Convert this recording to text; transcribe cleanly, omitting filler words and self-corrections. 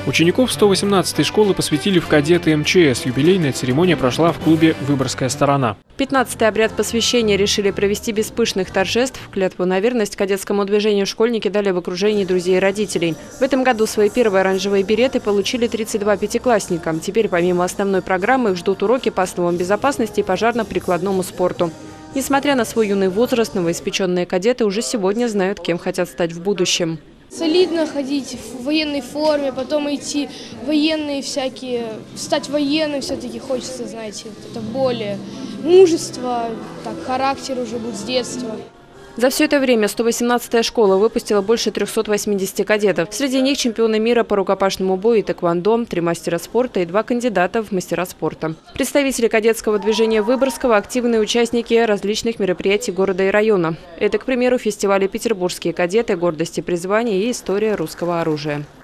Учеников 118-й школы посвятили в кадеты МЧС. Юбилейная церемония прошла в клубе «Выборгская сторона». 15-й обряд посвящения решили провести без пышных торжеств. Клятву на верность кадетскому движению школьники дали в окружении друзей и родителей. В этом году свои первые оранжевые береты получили 32 пятиклассника. Теперь помимо основной программы их ждут уроки по основам безопасности и пожарно-прикладному спорту. Несмотря на свой юный возраст, новоиспеченные кадеты уже сегодня знают, кем хотят стать в будущем. Солидно ходить в военной форме, потом идти военные всякие, стать военным все-таки хочется, знаете, это более мужество, так, характер уже будет с детства. За все это время 118-я школа выпустила больше 380 кадетов. Среди них чемпионы мира по рукопашному бою и тэквондо, 3 мастера спорта и 2 кандидата в мастера спорта. Представители кадетского движения Выборгского – активные участники различных мероприятий города и района. Это, к примеру, фестивали «Петербургские кадеты», «Гордость и призвание» и «История русского оружия».